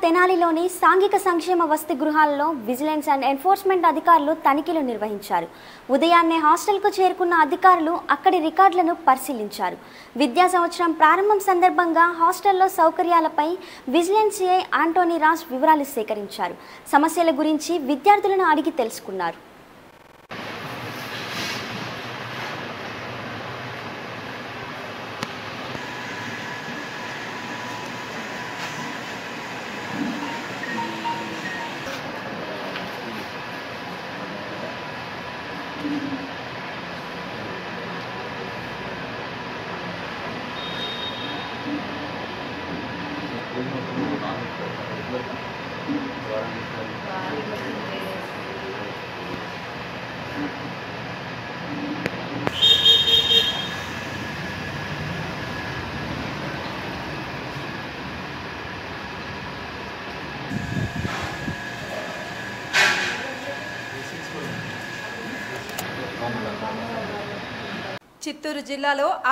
తెనాలిలోని సాంఘిక సంక్షేమ వసతి గృహాలలో విజిలెన్స్ అండ్ ఎన్ఫోర్స్మెంట్ అధికారులు తనిఖీలు నిర్వహించారు. ఉదయాన్నే హాస్టల్కు చేరుకున్న అధికారులు అక్కడి రికార్డులను పరిశీలించారు. విద్యా సంవత్సరం ప్రారంభం సందర్భంగా హాస్టల్లో సౌకర్యాలపై విజిలెన్స్ సిఐ ఆంటోనీ రాజ్ వివరాలు సేకరించారు. సమస్యల గురించి విద్యార్థులను అడిగి తెలుసుకున్నారు. చిత్తూరు జిల్లాలో